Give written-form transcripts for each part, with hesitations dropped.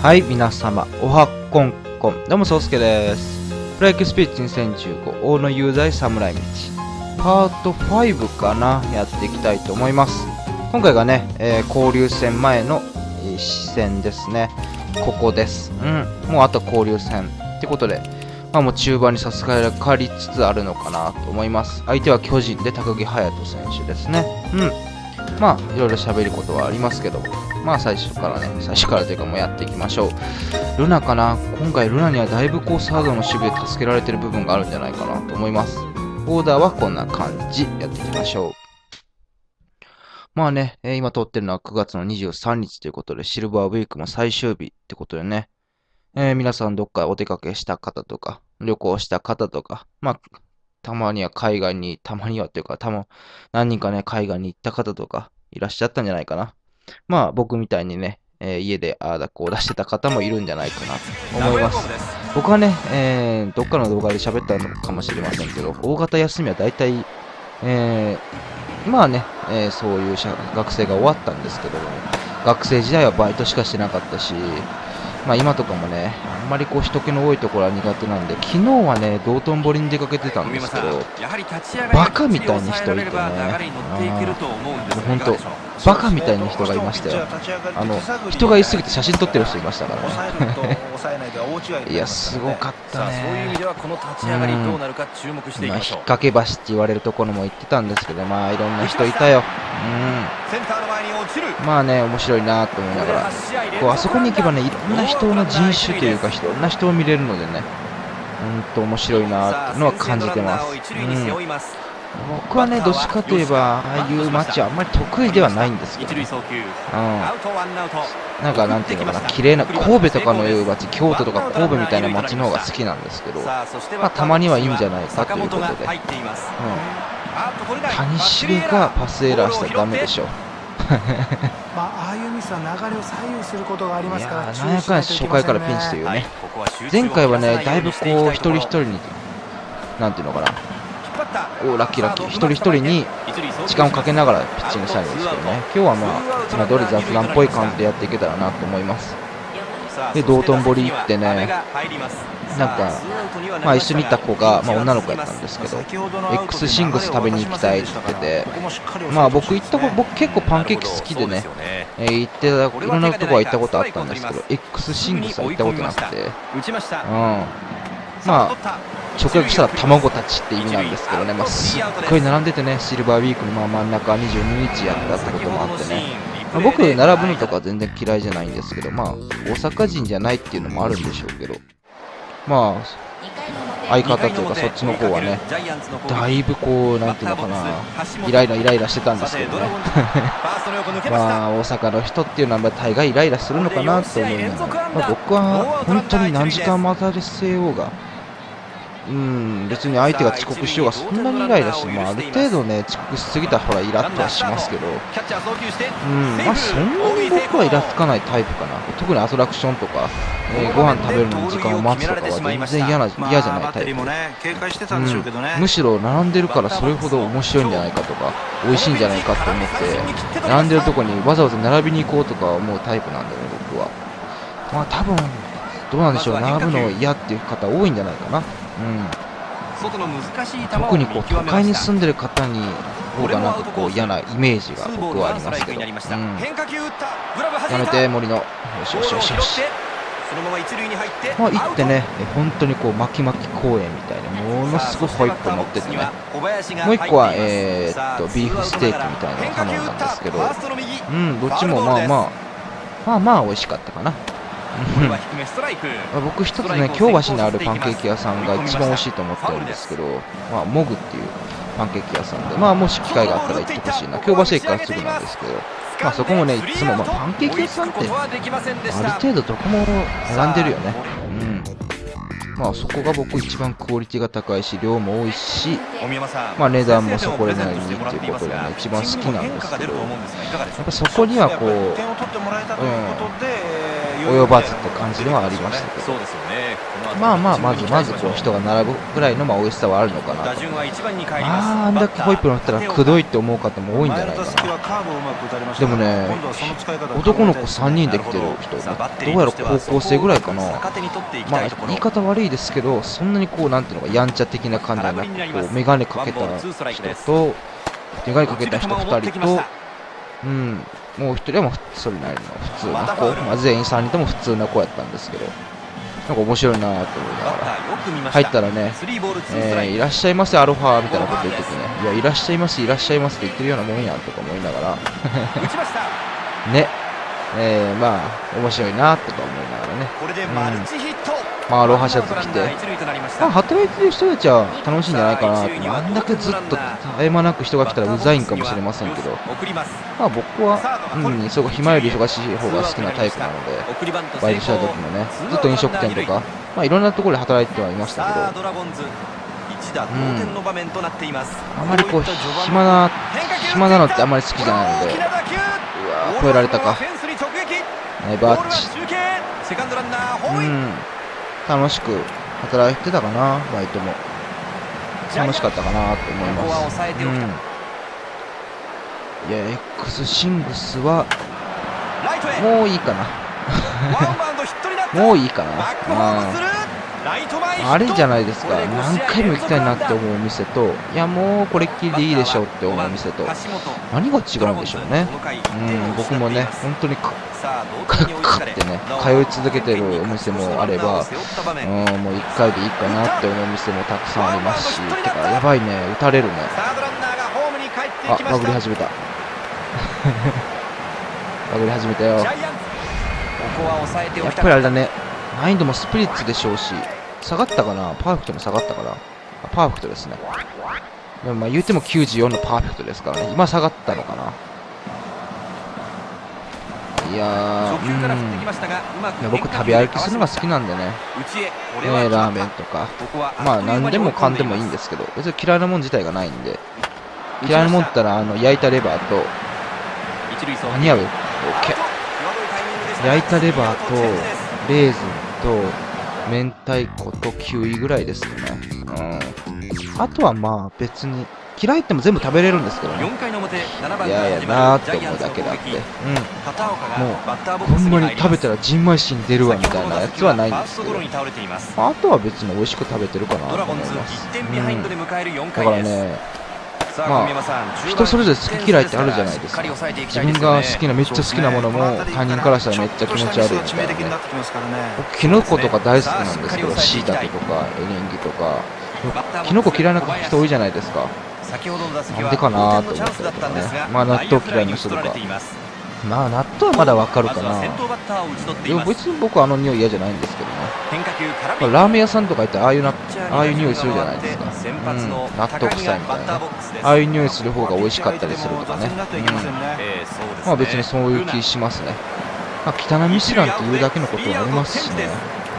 はい、皆様、おはこんこん。どうも、そうすけです。プロ野球スピーチ2015大野雄大侍道。パート5かなやっていきたいと思います。今回がね、交流戦前の、視線ですね。ここです。もうあと交流戦。ってことで、もう中盤にさすがかかりつつあるのかなと思います。相手は巨人で高木隼人選手ですね。いろいろ喋ることはありますけど、最初からというかもうやっていきましょう。ルナかな。今回ルナにはだいぶサードの守備で助けられてる部分があるんじゃないかなと思います。オーダーはこんな感じ。やっていきましょう。今撮ってるのは9月の23日ということで、シルバーウィークも最終日ってことでね。皆さんどっかお出かけした方とか、旅行した方とか、たまには海外に、たまにはっていうか、何人かね、海外に行った方とか、いらっしゃったんじゃないかな。僕みたいにね、家でああだこう出してた方もいるんじゃないかなと思います。僕はね、どっかの動画で喋ったのかもしれませんけど、大型休みは大体、そういう学生が終わったんですけど、学生時代はバイトしかしてなかったし、今とかもね、あんまり人気の多いところは苦手なんで、昨日はね、道頓堀に出かけてたんですけど、バカみたいに人いてね、ほんと、バカみたいに人がいましたよ。人がいすぎて写真撮ってる人いましたからね。いや、すごかったね。引っ掛け橋って言われるところも行ってたんですけど、いろんな人いたよ。面白いなと思いながら、あそこに行けばね、いろんな人の人種というか、いろんな人を見れるのでね、面白いなっていうのは感じてます。僕はね、どっちかといえば、ああいう街はあんまり得意ではないんですけど、なんていうのかな、綺麗な、神戸とかのいう街、京都とか神戸みたいな街の方が好きなんですけど、たまにはいいんじゃないかということで、谷繁がパスエラーしたらダメでしょ。 ああいうミスは流れを左右することがありますから、 なんやかんや初回からピンチというね、前回はね、だいぶ一人一人に、なんていうのかな、ラッキー、一人一人に時間をかけながらピッチングしたいんですけどね、今日はいつも通り雑談っぽい感じでやっていけたらなと思います。で、道頓堀行ってね、一緒に行った子が、女の子やったんですけど、X シングス食べに行きたいって言ってて、僕結構パンケーキ好きでね、いろんなとこは行ったことあったんですけど、X シングスは行ったことなくて、直訳したら卵たちって意味なんですけどね、すっごい並んでてね、シルバーウィークの真ん中22日やったってこともあってね、僕並ぶのとか全然嫌いじゃないんですけど、大阪人じゃないっていうのもあるんでしょうけど、相方というかそっちの方はね、だいぶなんていうのかな、イライラしてたんですけどね。大阪の人っていうのは大概イライラするのかなと思いながら、僕は本当に何時間待たせようが、別に相手が遅刻しようがそんなにイライラして、ある程度ね、遅刻しすぎたらほらイラッとはしますけど、そんなに僕はイラつかないタイプかな。特にアトラクションとか、ご飯食べるのに時間を待つとかは全然嫌じゃないタイプ。むしろ並んでるからそれほど面白いんじゃないかとか、美味しいんじゃないかと思って、並んでるとこにわざわざ並びに行こうとか思うタイプなんでね、僕は。多分、どうなんでしょう、並ぶの嫌っていう方多いんじゃないかな。特に都会に住んでる方に方が嫌なイメージが僕はありますけど、やめて森野、よしよしよしよし、行ってね、本当に巻き巻き公園みたいなものすごくホイップ持っててね、もう一個はビーフステーキみたいなのを頼んだんですけど、どっちも美味しかったかな。僕一つね、京橋にあるパンケーキ屋さんが一番美味しいと思ってるんですけど、モグっていうパンケーキ屋さんで、もし機会があったら行ってほしいな。京橋駅からすぐなんですけど、そこもね、いつもパンケーキ屋さんってある程度どこも並んでるよね。そこが僕一番クオリティが高いし、量も多いし、値段もそこでなりにっていうことでね、一番好きなんですけど、やっぱそこには及ばずって感じではありましたけど、まあまあ、まずこう人が並ぶぐらいの美味しさはあるのかなと。あんだけホイップ乗ったらくどいって思う方も多いんじゃないかな。でもね、男の子3人で来てる人、どうやら高校生ぐらいかな。まあ言い方悪いですけど、そんなにこうなんていうのかやんちゃ的な感じじゃなく、こう眼鏡かけた人と眼鏡かけた人2人と、もう1人はもうそれなりの普通の子、まあ、全員3人とも普通の子やったんですけど、なんか面白いなと思いながら入ったらね、いらっしゃいませアロハみたいなこと言っててね、いやいらっしゃいますいらっしゃいますって言ってるようなもんやんとか思いながらね、まあ面白いなとか思いながらね、まあアロハシャツ着て、まあ、働いてる人たちは楽しいんじゃないかなって、あんだけずっと絶え間なく人が来たらうざいんかもしれませんけど、まあ僕は、そう暇より忙しい方が好きなタイプなので、バイトした時もね、ずっと飲食店とか、まあいろんなところで働いてはいましたけど、あまりこう暇なのってあんまり好きじゃないので、うわー超えられたか、ナイバッチ、楽しく働いてたかな、バイトも楽しかったかなと思います。いや X シングスはもういいかなもういいかな。あれじゃないですか、何回も行きたいなって思う店と、いやもうこれっきりでいいでしょって思う店と、何が違うんでしょうね。僕もね本当にかってね通い続けてるお店もあれば、もう1回でいいかなって思う店もたくさんありますし、てかやばいね、打たれるね。あ、バグり始めたバグり始めたよ。やっぱりあれだね、難易度もスピリッツでしょうし、下がったかな、パーフェクトも下がったかな、パーフェクトですね。でもまあ言っても94のパーフェクトですからね、今下がったのかな。いやー、僕食べ歩きするのが好きなんでね、ラーメンとか、まあ何でもかんでもいいんですけど、別に嫌いなもん自体がないんで、嫌いなもんって言ったら焼いたレバーと、何やる？焼いたレバーとレーズンと明太子とキウイぐらいですよね。あとはまあ別に嫌いっても全部食べれるんですけどね。いやいやなーって思うだけだって、もうほんまに食べたらじんましん出るわみたいなやつはないんですけど、あとは別に美味しく食べてるかなと思います。だからね、まあ人それぞれ好き嫌いってあるじゃないですか。自分が好きなめっちゃ好きなものも他人からしたらめっちゃ気持ち悪いみたいなね。僕キノコとか大好きなんですけど、しいたけとかエリンギとか、キノコ嫌いな人多いじゃないですか。なんでかなと思ったりとかね。まあ納豆嫌いにするか、まあ納豆はまだわかるかな。でも別に僕はあの匂い嫌じゃないんですけどね。まあ、ラーメン屋さんとか行ってああいう匂いするじゃないですか。納豆臭いみたいな、ああいう匂いする方が美味しかったりするとかね。まあ別にそういう気しますね。まあ、汚いミシュランっていうだけのことはありますしね。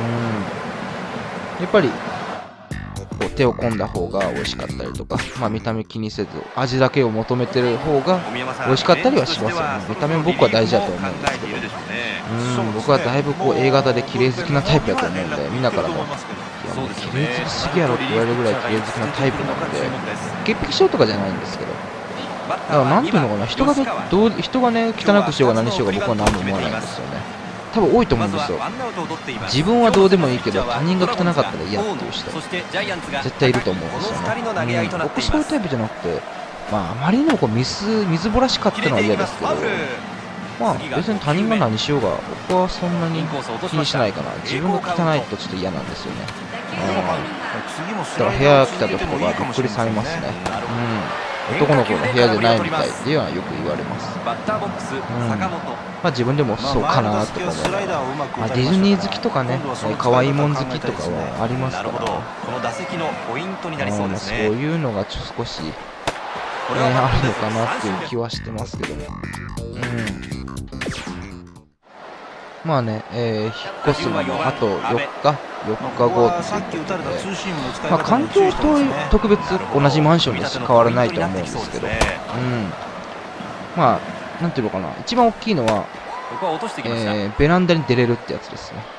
やっぱりこう手を込んだ方が美味しかったりとか、まあ、見た目気にせず味だけを求めてる方が美味しかったりはしますよね。見た目も僕は大事だと思うんですけど、僕はだいぶこう A 型で綺麗好きなタイプだと思うんで、みんなからもいやもう綺麗好きすぎやろって言われるぐらい綺麗好きなタイプなので、潔癖症とかじゃないんですけど、だからなんていうのかな、人がね汚くしようが何しようが僕は何も思わないんですよね。多分多いと思うんですよ。自分はどうでもいいけど他人が汚かったら嫌っていう人絶対いると思うんですよね。僕そういうタイプじゃなくて、まああまりにもこう水ぼらしかったのは嫌ですけど、まあ別に他人が何しようが僕はそんなに気にしないかな。自分が汚いとちょっと嫌なんですよね。だから部屋来た時とかびっくりされますね。男の子の部屋じゃないみたいっていうのはよく言われます。まあ自分でもそうかなとか思いながら、まあ、ディズニー好きとかね、可愛いもん好きとかはありますから、そういうのが少し、あるのかなっていう気はしてますけども。まあね、引っ越すのもあと4日後っていうことで、まあ、環境と特別同じマンションでしか変わらないと思うんですけど、まあ、なんていうのかな、一番大きいのは、 ベランダに出れるってやつですね。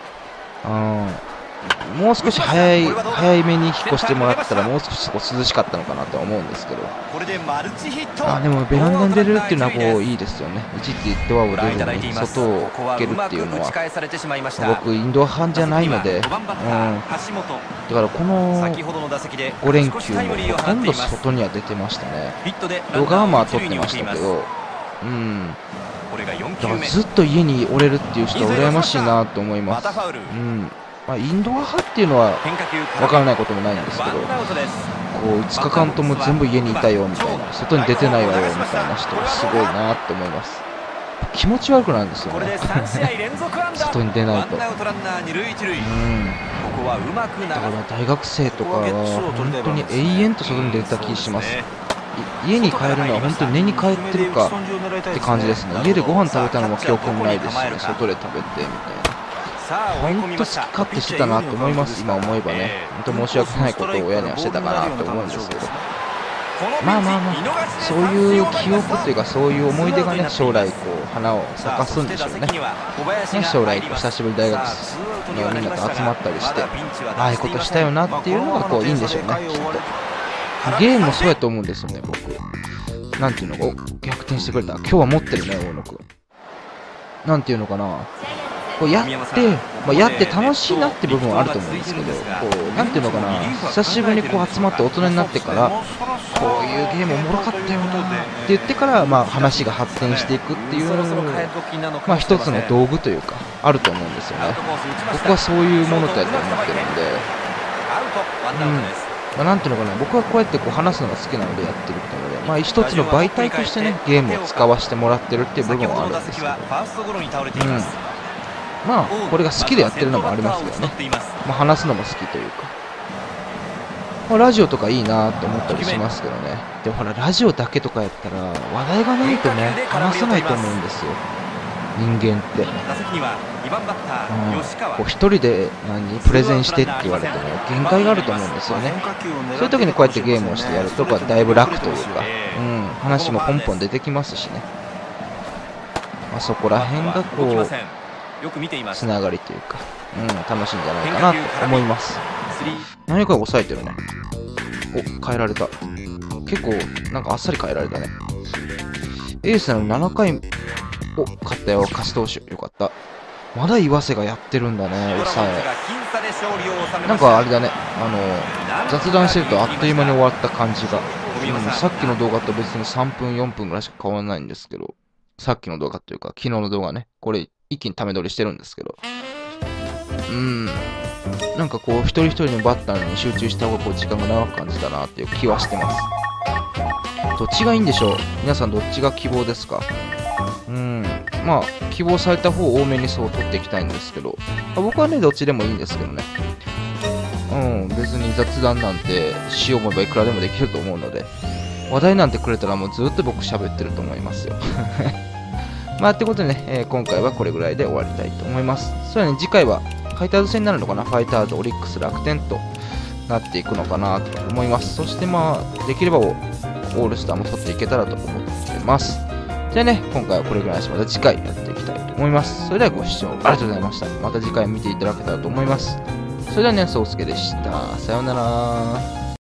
もう少し早めに引っ越してもらったらもう少しそこ涼しかったのかなとは思うんですけど、でもベランダに出れるっていうのはこういいですよね。一時ドアを出ずに外を開けるっていうのは、僕インドア派じゃないので、だからこの5連休もほとんど外には出てましたね。動画はまあ撮ってましたけど、だからずっと家におれるっていう人は羨ましいなと思います。インドア派っていうのは分からないこともないんですけど、こう5日間とも全部家にいたよみたいな、外に出てないわよみたいな人はすごいなって思います。気持ち悪くなるんですよね外に出ないと。だから大学生とかは本当に永遠と外に出た気します。家に帰るのは本当に寝に帰ってるかって感じですね。家でご飯食べたのも記憶にないですしね、外で食べてみたいな。本当好き勝手してたなと思います、今思えばね。本当申し訳ないことを親にはしてたかなと思うんですけど、そういう記憶というか、そういう思い出がね、将来こう花を咲かすんでしょうね。将来久しぶりに大学のみんなと集まったりして、ああいうことしたよなっていうのがこういいんでしょうね、きっと。ゲームもそうやと思うんですよね、僕。なんていうの、逆転してくれた。今日は持ってるね、大野くん。なんていうのかな。こうやって楽しいなって部分はあると思うんですけど、こうなんていうのかな、久しぶりにこう集まって大人になってから、こういうゲームおもろかったよなって言ってから、話が発展していくっていう、一つの道具というか、あると思うんですよね。僕はそういうものだと思ってるんで、なんていうのかな、僕はこうやってこう話すのが好きなのでやってるので、一つの媒体としてね、ゲームを使わせてもらってるっていう部分はあるんですけど、これが好きでやってるのもありますけどね。話すのも好きというか。ラジオとかいいなと思ったりしますけどね。でもほら、ラジオだけとかやったら、話題がないとね、話さないと思うんですよ。人間って。こう一人でプレゼンしてって言われても限界があると思うんですよね。そういう時にこうやってゲームをしてやるとだいぶ楽というか、話もポンポン出てきますしね。そこら辺がこう、つながりというか、楽しいんじゃないかなと思います。何か抑えてるね。変えられた。結構なんかあっさり変えられたね。エースなの7回勝ったよ、勝ち投手。よかった。まだ岩瀬がやってるんだね、抑え。なんかあれだね、雑談してるとあっという間に終わった感じが。さっきの動画と別に3分、4分ぐらいしか変わらないんですけど、さっきの動画というか、昨日の動画ね、これ一気にため撮りしてるんですけど、なんかこう、一人一人のバッターに集中した方がこう時間が長く感じたなっていう気はしてます。どっちがいいんでしょう？皆さんどっちが希望ですか？希望された方を多めにそう取っていきたいんですけど、僕はね、どっちでもいいんですけどね。別に雑談なんてしよう思えばいくらでもできると思うので、話題なんてくれたらもうずっと僕喋ってると思いますよ。ってことでね、今回はこれぐらいで終わりたいと思います。それはね、次回はファイターズ戦になるのかな、ファイターズ、オリックス、楽天となっていくのかなと思います。そしてできればオールスターも取っていけたらと思ってます。じゃあね、今回はこれぐらいにしてまた次回やっていきたいと思います。それではご視聴ありがとうございました。また次回見ていただけたらと思います。それではね、そうすけでした。さようなら。